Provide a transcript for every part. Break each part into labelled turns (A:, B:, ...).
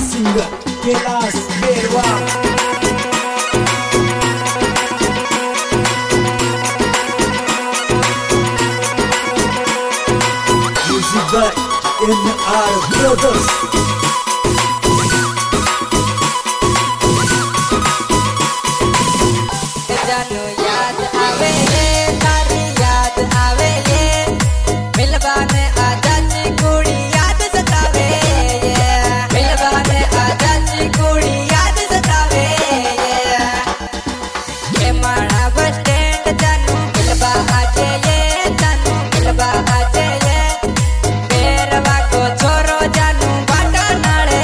A: singer Kelas Berwa. Music by NR Brothers.
B: जानो याद आवे ये तारी याद आवे ये मिलवाने आजा ची कुड़ी याद सतावे ये मिलवाने आजा ची कुड़ी याद सतावे ये माना बस स्टैंड जानो मिलवा आजे ये जानो मिलवा आजे ये बेरवा को छोरो जानो बाटा नाड़े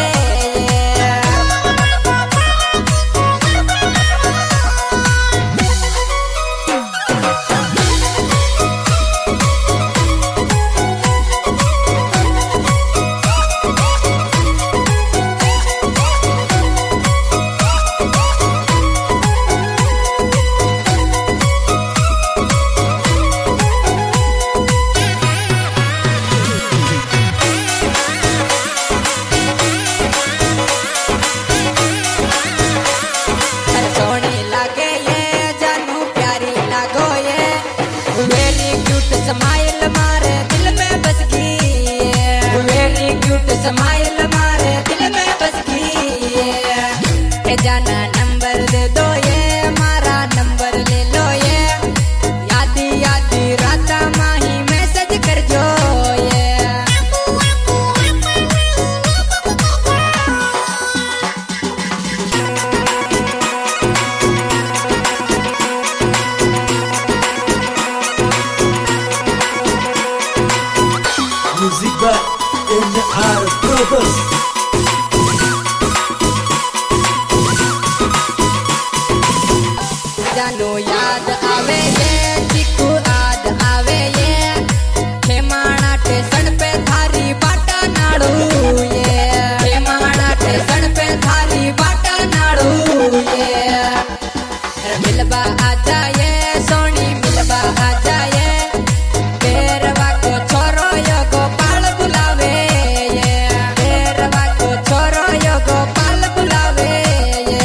B: स्माइल मारे दिल में बस गई वेरी क्यूट स्माइल मारे दिल में बस गई ये जाना नंबर दे दो ये मारा नंबर ले लो ये यादी यादी राता माही मैसेज कर जो ये
A: Music by NR Brothers.
B: जानो याद आवे ये चिकू याद आवे ये खेमाना स्टेशन पे थारी बाटा नाड़ू ये खेमाना स्टेशन पे थारी बाटा नाड़ू ये मिलवा आजा ये सोनी मिलवा आजा ये बेरवा को छोरो यो गोपाल बुलावे ये बेरवा को छोरो यो गोपाल बुलावे ये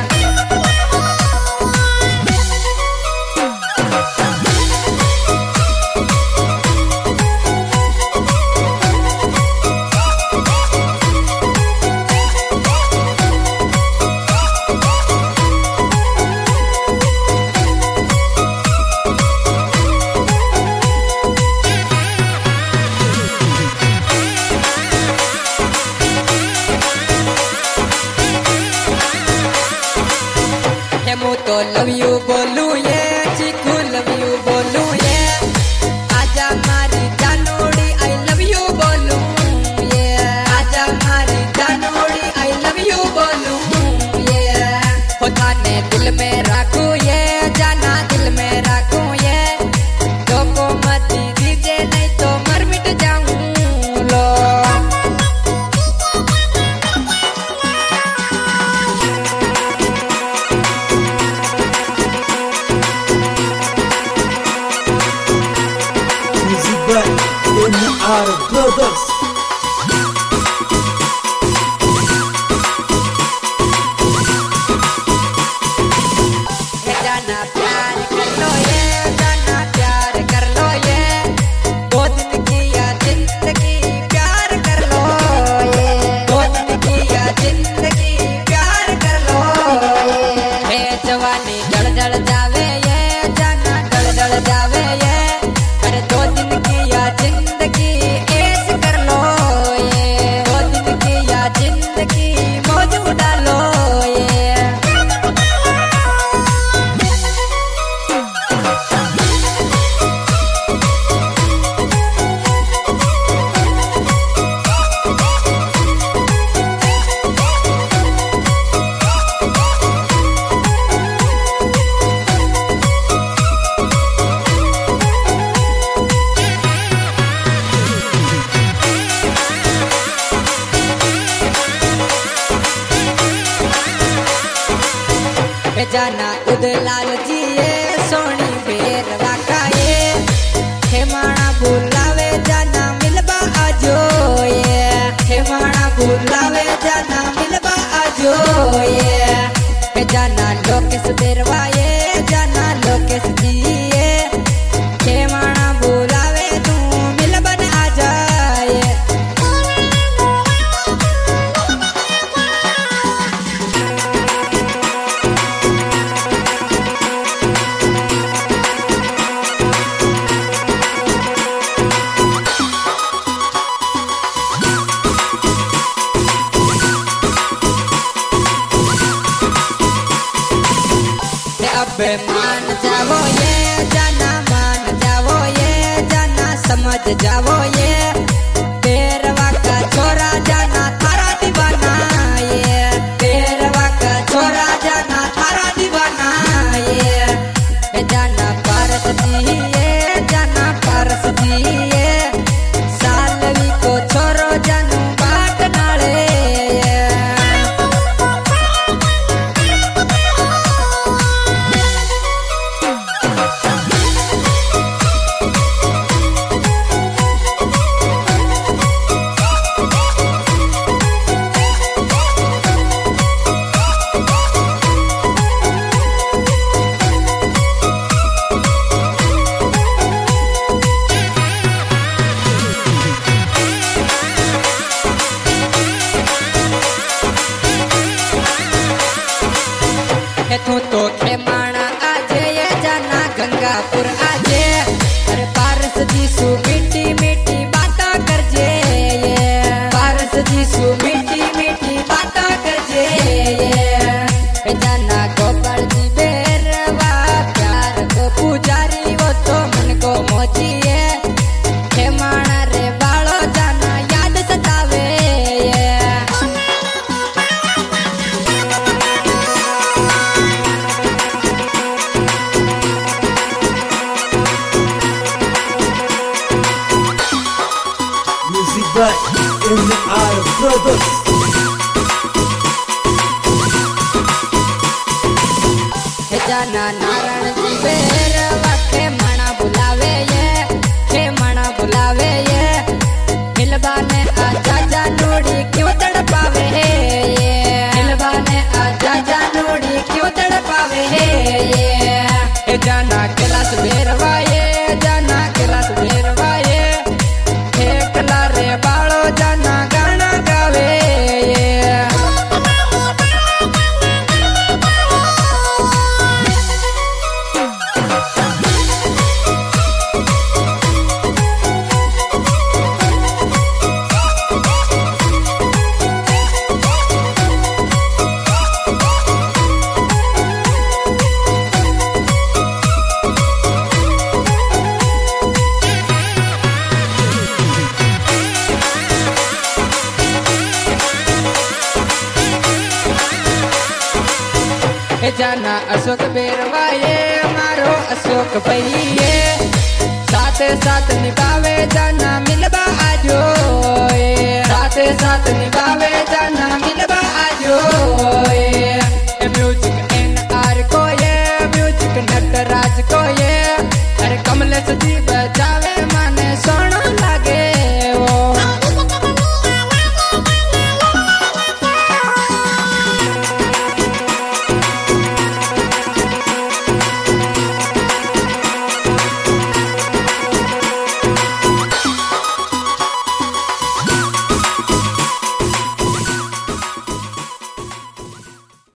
B: मु तो लव यू बोलू ये चिकू लव यू बोलू ये आजा मारी जानोड़ी आई लव यू बोलू ये आजा मारी जानोड़ी आई लव यू बोलू ये होता ने दिल में रखू ये जाना दिल में रखू ये तो को मत दीजिए नहीं तो मर मिट जाऊं लो
A: NR Brothers.
B: जाना प्यार कर लो ये जाना प्यार कर लो ये दो दिन किया जिंदगी प्यार कर लो ये दो दिन किया जिंदगी प्यार कर लो ये जवानी डल डल जावे ये जाना डल डल जावे ये अरे दो दिन किया जिंदगी ऐस कर लो ये दो दिन किया जिंदगी मौज उड़ा लो ये जाना उदलाल जी ये सोनी बेरवा का ये खेमाना बुलावे जाना मिलवा आजो ये खेमाना बुलावे जाना मिल आजो ये जाना लोकेश बेरवाए जाना लोकेश जिए खेमाणा बुलावे तू मिलबन आ जाए अब मान जाओ ये जाना मान जाओ ये जाना समझ जाओ ये बेरवा का छोरा जाना थारा दीवाना ये बेरवा का छोरा जाना थारा दीवाना ये जाना पारस जी ये जाना पारस जी ये सालवी को छोरो जानू बाट नाले तू तो खेमाणा आजे ये जाना गंगापुर आजे अरे पारस जी सु मीठी मीठी बाता कर जे ये पारस जी सु मीठी मीठी बाता कर जे ये जाना गोपाल जी बेरवा प्यार को पुजारी वो तो मन को मोचिए खेमाणा रे बालो जाना याद सतावे
A: by NR Brothers.
B: जाना नारायण जी बेरवा खेमाणा बुलावे ये खेमाणा बुलावे ये मिलबाने आजा जानोड़ी क्यों तड़पावे ये मिलबाने आजा जानोड़ी क्यों तड़पावे ये जाना कैलाश बेरवा ये जाना कैलाश बेरवा ये एकला रे बालो जाना गाना गावे जाना अशोक बेरवाए मारो अशोक भैये साथ साथ निभावे जाना मिलबा आजो साथ साथ निभावे जाना